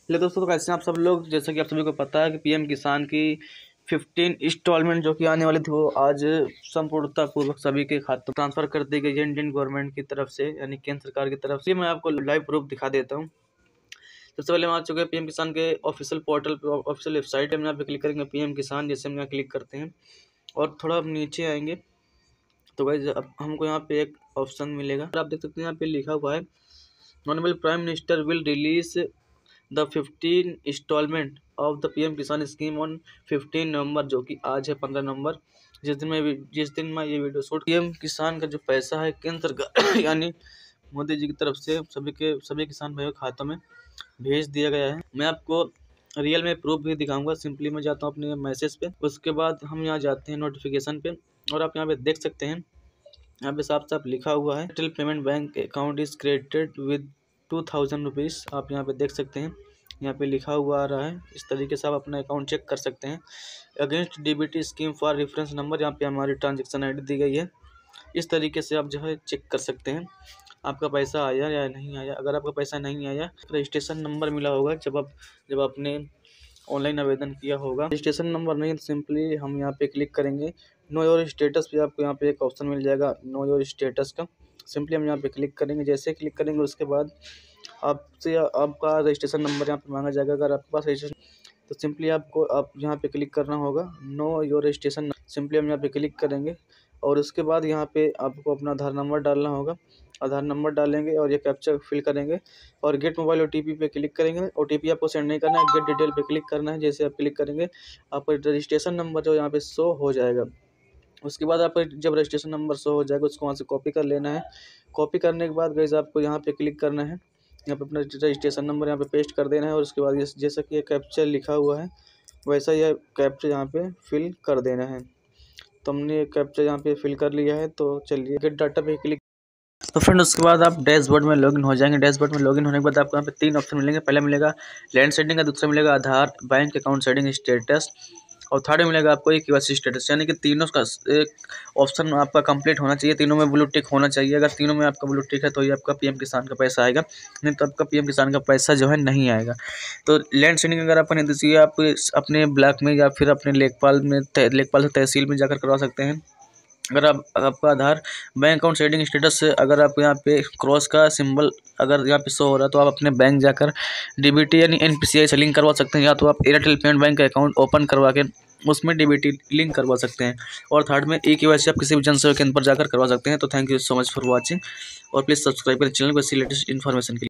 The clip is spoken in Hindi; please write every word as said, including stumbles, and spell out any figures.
हेलो दोस्तों, तो कैसे हैं आप सब लोग। जैसा कि आप सभी को पता है कि पीएम किसान की फिफ्टीन इंस्टॉलमेंट जो कि आने वाली थी वो आज संपूर्णता पूर्वक सभी के खातों में ट्रांसफर कर दी गई है इंडियन गवर्नमेंट की तरफ से, यानी केंद्र सरकार की तरफ से। मैं आपको लाइव प्रूफ दिखा देता हूँ। सबसे पहले हम आ चुके हैं पीएम किसान के ऑफिशियल पोर्टल पे, ऑफिशियल वेबसाइट है। हम यहाँ पे क्लिक करेंगे पीएम किसान, जैसे हम यहाँ क्लिक करते हैं और थोड़ा हम नीचे आएंगे तो गाइस अब हमको यहाँ पे एक ऑप्शन मिलेगा। आप देख सकते हैं यहाँ पे लिखा हुआ है honourable prime minister will release the fifteen instalment of the PM Kisan scheme on fifteen November, जो कि आज है पंद्रह नवंबर, जिस दिन मैं जिस दिन मैं ये वीडियो शूट। पीएम किसान का जो पैसा है केंद्र सरकार यानी मोदी जी की तरफ से सभी के सभी किसान भाइयों के खातों में भेज दिया गया है। मैं आपको रियल में प्रूफ भी दिखाऊंगा। सिंपली मैं जाता हूँ अपने मैसेज पे, उसके बाद हम यहाँ जाते हैं नोटिफिकेशन पे और आप यहाँ पे देख सकते हैं यहाँ पे साफ साफ लिखा हुआ है Airtel payment bank account is created with two thousand rupees. आप यहाँ पे देख सकते हैं यहाँ पे लिखा हुआ आ रहा है। इस तरीके से आप अपना अकाउंट चेक कर सकते हैं। Against DBT scheme for reference number, यहाँ पे हमारी ट्रांजेक्शन आईडी दी गई है। इस तरीके से आप जो है चेक कर सकते हैं आपका पैसा आया या नहीं आया। अगर आपका पैसा नहीं आया, रजिस्ट्रेशन नंबर मिला होगा जब आप जब आपने ऑनलाइन आवेदन किया होगा। रजिस्ट्रेशन नंबर नहीं, तो सिंपली हम यहाँ पे क्लिक करेंगे नो योर स्टेटस पे। आपको यहाँ पे एक ऑप्शन मिल जाएगा नो योर स्टेटस का। सिंपली हम यहाँ पे क्लिक करेंगे। जैसे क्लिक करेंगे उसके बाद आपसे आपका रजिस्ट्रेशन नंबर यहाँ पे मांगा जाएगा। अगर आपके पास रजिस्ट्रेशन तो सिंपली आपको आप यहाँ पे क्लिक करना होगा नो योर रजिस्ट्रेशन। सिंपली हम यहाँ पे क्लिक करेंगे और उसके बाद यहाँ पे आपको अपना आधार नंबर डालना होगा। आधार नंबर डालेंगे और ये कैप्चा फिल करेंगे और गेट मोबाइल ओटीपी पे क्लिक करेंगे। ओटीपी आपको सेंड नहीं करना है, गेट डिटेल पे क्लिक करना है। जैसे आप क्लिक करेंगे आपका रजिस्ट्रेशन नंबर जो यहाँ पे शो हो जाएगा। उसके बाद आपका जब रजिस्ट्रेशन नंबर शो हो जाएगा उसको वहाँ से कॉपी कर लेना है। कॉपी करने के बाद गाइस आपको यहाँ पे क्लिक करना है, यहाँ पे अपना रजिस्ट्रेशन नंबर यहाँ पे पेस्ट कर देना है और उसके बाद ये जैसा कि ये कैप्चा लिखा हुआ है वैसा यह कैप्चा यहाँ पे फिल कर देना है। तो हमने कैप्चा यहाँ पे फिल कर लिया है। तो चलिए गेट डाटा पे क्लिक। तो फ्रेंड उसके बाद आप डैशबोर्ड में लॉगिन हो जाएंगे। डैशबोर्ड में लॉगिन होने के बाद आपको यहाँ पे तीन ऑप्शन मिलेंगे। पहला मिलेगा लैंड सेटिंग का, दूसरा मिलेगा Aadhaar bank account setting status और थर्ड में मिलेगा आपको एक केवाईसी स्टेटस। यानी कि तीनों का एक ऑप्शन आपका कंप्लीट होना चाहिए, तीनों में ब्लू टिक होना चाहिए। अगर तीनों में आपका ब्लू टिक है तो ये आपका पीएम किसान का पैसा आएगा, नहीं तो आपका पीएम किसान का पैसा जो है नहीं आएगा। तो लैंड सेटिंग अगर आपको नहीं चाहिए, आप अपने ब्लॉक में या फिर अपने लेखपाल में लेखपाल से तहसील में जाकर करवा सकते हैं। अगर आप आपका Aadhaar bank account setting status से अगर आप यहाँ पे क्रॉस का सिंबल अगर यहाँ पे शो हो रहा है तो आप अपने बैंक जाकर डीबीटी यानी एनपीसीआई से लिंक करवा सकते हैं, या तो आप एयरटेल पेमेंट बैंक का अकाउंट ओपन करवा के उसमें डीबीटी लिंक करवा सकते हैं। और थर्ड में ई केवाईसी आप किसी भी जन सेवा केंद्र पर जाकर करवा सकते हैं। तो thank you so much for watching और प्लीज़ सब्सक्राइब करें चैनल को इसी लेटेस्ट इन्फॉर्मेशन के लिए।